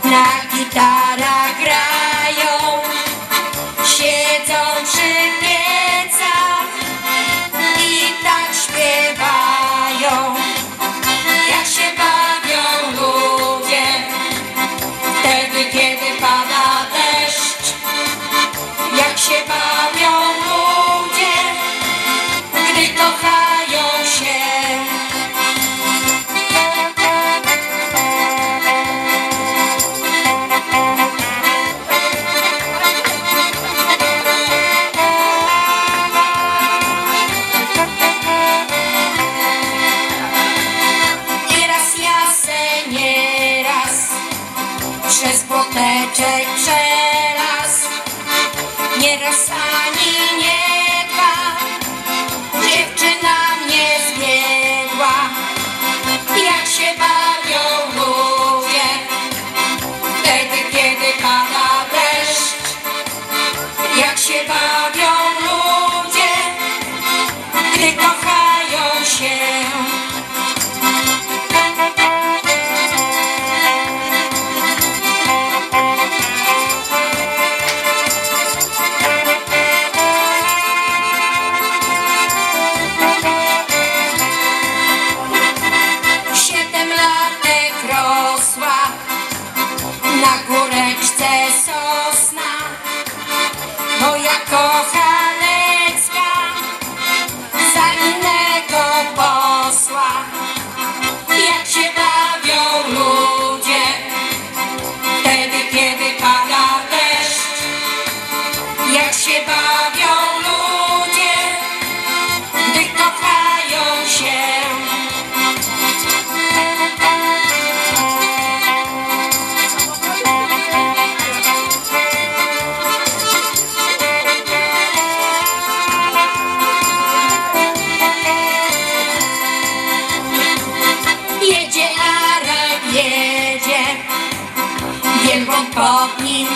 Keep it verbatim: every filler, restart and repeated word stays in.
na gitarach grają, siedzą przy piecach i tak śpiewają. Jak się bawią ludzie wtedy, kiedy pada deszcz. Jak się bawią ludzie, gdy kochają się. Przez płoteczek przelas, nieraz ani nie dwa, dziewczyna mnie zbiegła. Jak się bawią ludzie wtedy, kiedy pada deszcz. Jak się bawią ludzie, gdy kochają się. Na góreczce sosna, moja kochanecka za innego posła. Jak się bawią ludzie wtedy, kiedy pada deszcz. Jak się bawią ludzie, gdy kochają się. Jedzie Arab, jedzie, wielbłąd pod nim